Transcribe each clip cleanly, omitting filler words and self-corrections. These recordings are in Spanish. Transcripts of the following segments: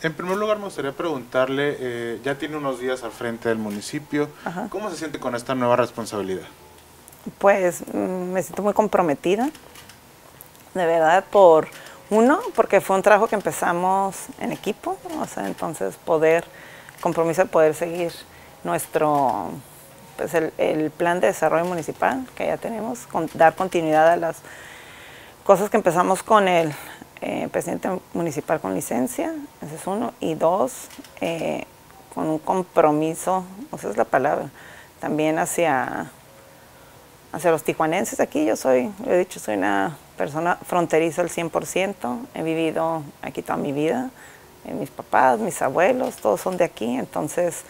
En primer lugar, me gustaría preguntarle, ya tiene unos días al frente del municipio, Ajá. ¿cómo se siente con esta nueva responsabilidad? Pues me siento muy comprometida, de verdad, porque fue un trabajo que empezamos en equipo, o sea, entonces compromiso de poder seguir nuestro, pues el plan de desarrollo municipal que ya tenemos, dar continuidad a las cosas que empezamos con el presidente municipal con licencia, ese es uno, y dos, con un compromiso, o sea, es la palabra, también hacia los tijuanenses aquí. Yo he dicho, soy una persona fronteriza al 100%, he vivido aquí toda mi vida, mis papás, mis abuelos, todos son de aquí, entonces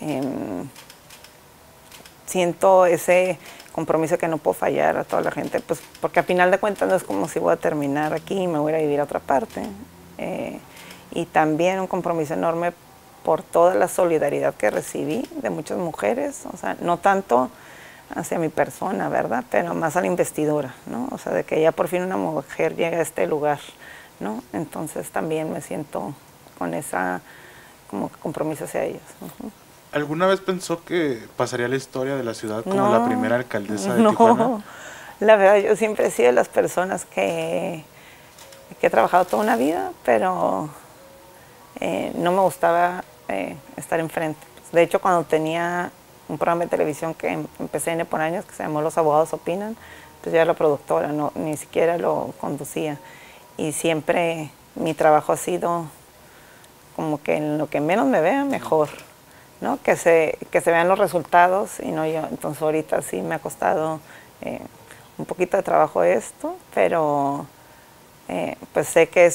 siento ese compromiso que no puedo fallar a toda la gente, pues porque a final de cuentas no es como si voy a terminar aquí y me voy a ir a vivir a otra parte. Y también un compromiso enorme por toda la solidaridad que recibí de muchas mujeres, o sea, no tanto hacia mi persona, ¿verdad? Pero más a la investidura, ¿no? O sea, de que ya por fin una mujer llega a este lugar, ¿no? Entonces también me siento con esa como compromiso hacia ellos. ¿Alguna vez pensó que pasaría a la historia de la ciudad como No, la primera alcaldesa de Tijuana? no, la verdad yo siempre he sido de las personas que he trabajado toda una vida, pero no me gustaba estar enfrente. De hecho, cuando tenía un programa de televisión que empecé en por años, que se llamó Los Abogados Opinan, pues yo era la productora, no, ni siquiera lo conducía. Y siempre mi trabajo ha sido como que en lo que menos me vea, mejor, ¿no? Que se vean los resultados y no yo. Entonces ahorita sí me ha costado un poquito de trabajo esto, pero pues sé que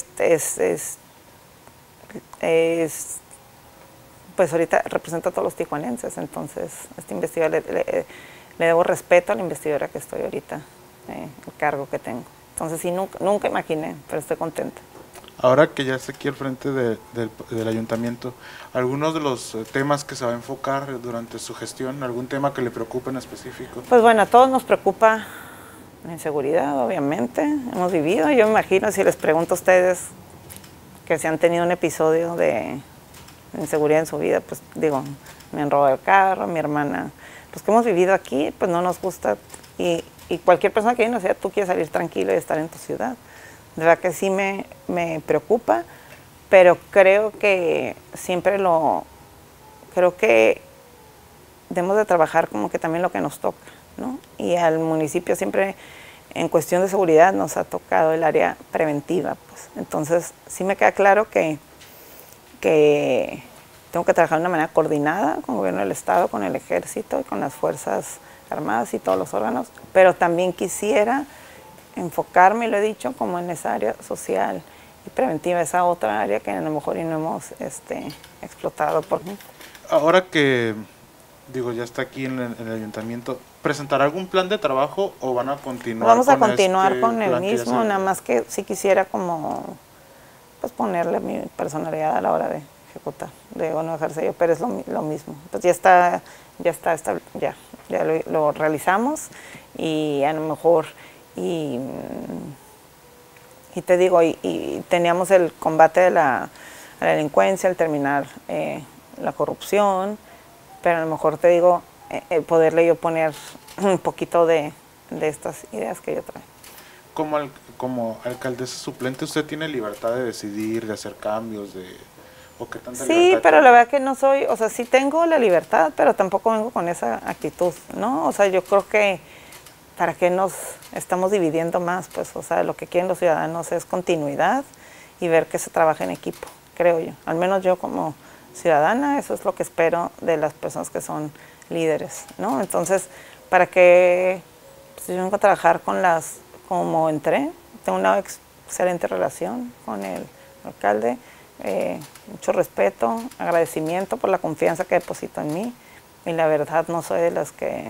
pues ahorita represento a todos los tijuanenses, entonces este investigador le debo respeto a la investigadora que estoy ahorita, el cargo que tengo. Entonces sí, nunca imaginé, pero estoy contenta. Ahora que ya está aquí al frente del ayuntamiento, ¿algunos de los temas que se va a enfocar durante su gestión, algún tema que le preocupe en específico? Pues bueno, a todos nos preocupa la inseguridad, obviamente, hemos vivido. Yo me imagino, si les pregunto a ustedes que si han tenido un episodio de inseguridad en su vida, pues digo, me han robado el carro, mi hermana, los que hemos vivido aquí, pues no nos gusta, y cualquier persona que viene a la ciudad, tú quieres salir tranquilo y estar en tu ciudad. De verdad que sí me preocupa, pero creo que creo que debemos de trabajar como que también lo que nos toca, ¿no? Y al municipio siempre, en cuestión de seguridad, nos ha tocado el área preventiva, pues. Entonces, sí me queda claro que tengo que trabajar de una manera coordinada con el gobierno del Estado, con el Ejército y con las Fuerzas Armadas y todos los órganos, pero también quisiera enfocarme, y lo he dicho, como en esa área social y preventiva, esa otra área que a lo mejor y no hemos explotado. Ahora que, digo, ya está aquí en el ayuntamiento, ¿presentará algún plan de trabajo o van a continuar Vamos a con continuar este con el plan que ya mismo, nada más que sí quisiera como pues ponerle mi personalidad a la hora de ejecutar, de no dejarse yo, pero es lo mismo. Pues ya lo realizamos y a lo mejor, y te digo, y teníamos el combate de la delincuencia, el terminar la corrupción, pero a lo mejor te digo, poderle yo poner un poquito de estas ideas que yo traigo. Como alcaldesa suplente, ¿usted tiene libertad de decidir, de hacer cambios, o qué tanta Sí, libertad pero tiene? la verdad que no soy, o sea, sí tengo la libertad, pero tampoco vengo con esa actitud, ¿no? O sea, yo creo que ¿para qué nos estamos dividiendo más? Pues, o sea, lo que quieren los ciudadanos es continuidad y ver que se trabaja en equipo, creo yo. Al menos yo como ciudadana, eso es lo que espero de las personas que son líderes, ¿no? Entonces, ¿para qué? Pues yo vengo a trabajar como entré, tengo una excelente relación con el alcalde, mucho respeto, agradecimiento por la confianza que depositó en mí, y la verdad no soy de las que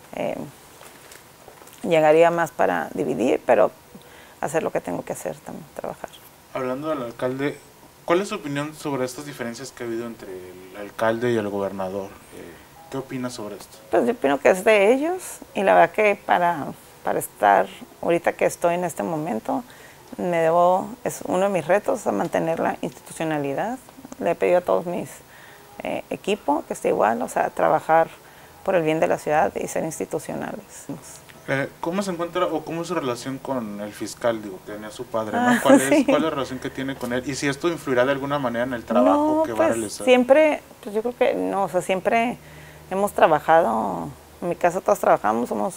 llegaría más para dividir, pero hacer lo que tengo que hacer también, trabajar. Hablando del alcalde, ¿cuál es su opinión sobre estas diferencias que ha habido entre el alcalde y el gobernador? ¿Qué opina sobre esto? Pues yo opino que es de ellos, y la verdad que para estar ahorita que estoy en este momento, es uno de mis retos a mantener la institucionalidad, le he pedido a todos mis equipos que esté igual, o sea, trabajar por el bien de la ciudad y ser institucionales. ¿Cómo se encuentra o cómo es su relación con el fiscal, digo, que tenía su padre, ¿no? ¿Cuál es la relación que tiene con él? Y si esto influirá de alguna manera en el trabajo que va a realizar. Siempre, pues yo creo que no, o sea, siempre hemos trabajado, en mi casa todos trabajamos, somos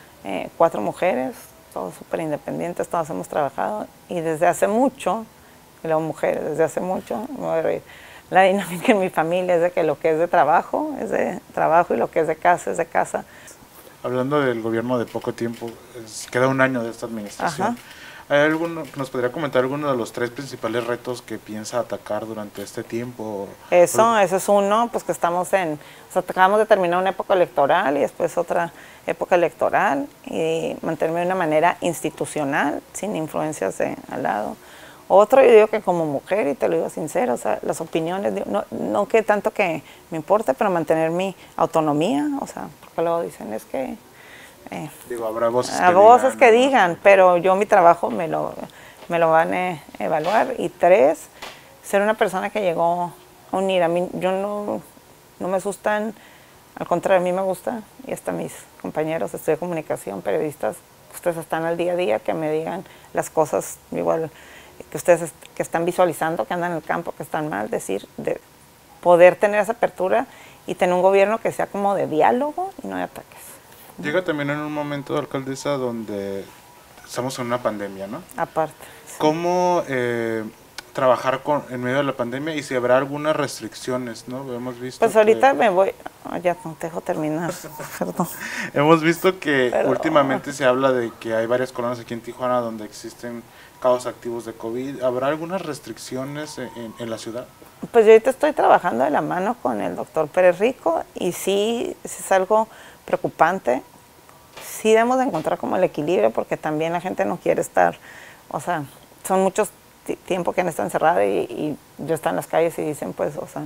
4 mujeres, todos súper independientes, todos hemos trabajado, y desde hace mucho, y las mujeres, desde hace mucho, me voy a reír, la dinámica en mi familia es de que lo que es de trabajo y lo que es de casa es de casa. Hablando del gobierno de poco tiempo, queda un año de esta administración. Ajá. ¿Hay alguno que nos podría comentar alguno de los 3 principales retos que piensa atacar durante este tiempo? Eso es uno, pues que estamos o sea, acabamos de terminar una época electoral y después otra época electoral y mantenerme de una manera institucional, sin influencias al lado. Otro, yo digo que como mujer, y te lo digo sincero, o sea, las opiniones, no que tanto que me importe, pero mantener mi autonomía, o sea, porque luego dicen es que... digo, habrá voces que digan, pero yo mi trabajo me lo van a evaluar. Y 3, ser una persona que llegó a unir. A mí, yo no me asustan, al contrario, a mí me gusta, y hasta mis compañeros, estudié comunicación, periodistas, ustedes están al día a día, que me digan las cosas, igual que ustedes que están visualizando, que andan en el campo, que están mal, decir, de poder tener esa apertura y tener un gobierno que sea como de diálogo y no de ataques. Llega también en un momento, alcaldesa, donde estamos en una pandemia, ¿no? Aparte. Sí. ¿Cómo trabajar en medio de la pandemia y si habrá algunas restricciones, ¿no? Hemos visto pues ahorita me voy, ya no te dejo terminar, perdón. Hemos visto que últimamente se habla de que hay varias colonias aquí en Tijuana donde existen casos activos de COVID. ¿Habrá algunas restricciones en la ciudad? Pues yo ahorita estoy trabajando de la mano con el doctor Pérez Rico y sí es algo preocupante. Sí debemos de encontrar como el equilibrio porque también la gente no quiere estar, o sea, son muchos tiempo que han estado encerrados y yo estoy en las calles y dicen pues, o sea,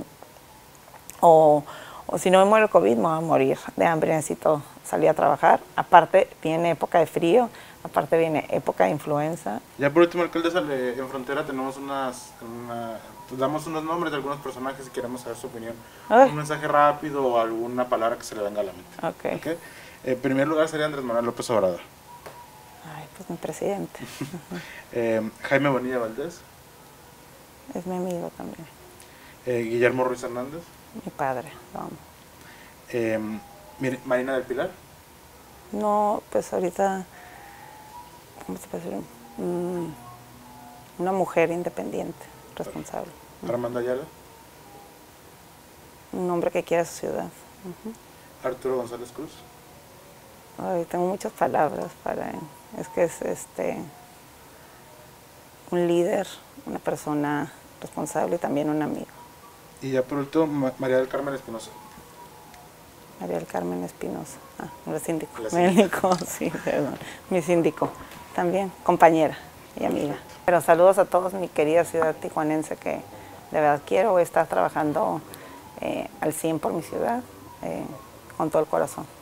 o si no me muero el COVID me voy a morir de hambre, necesito salir a trabajar. Aparte viene época de frío, aparte viene época de influenza. Ya por último, alcaldesa, en Frontera tenemos damos unos nombres de algunos personajes y queremos saber su opinión. Un mensaje rápido o alguna palabra que se le venga a la mente. Okay. En primer lugar sería Andrés Manuel López Obrador. Ay, pues mi presidente. Jaime Bonilla Valdés. Es mi amigo también. Guillermo Ruiz Hernández. Mi padre, lo amo. Marina del Pilar. No, pues ahorita, ¿cómo se puede decir? Una mujer independiente, responsable. Armando Ayala. Un hombre que quiere a su ciudad. Arturo González Cruz. Ay, tengo muchas palabras para él. Es que es un líder, una persona responsable y también un amigo. Y ya por último, María del Carmen Espinosa. María del Carmen Espinosa, el síndico. Médico, sí, perdón. Mi síndico, también compañera y amiga. Pero saludos a todos, mi querida ciudad tijuanense, que de verdad quiero estar trabajando al 100 por mi ciudad, con todo el corazón.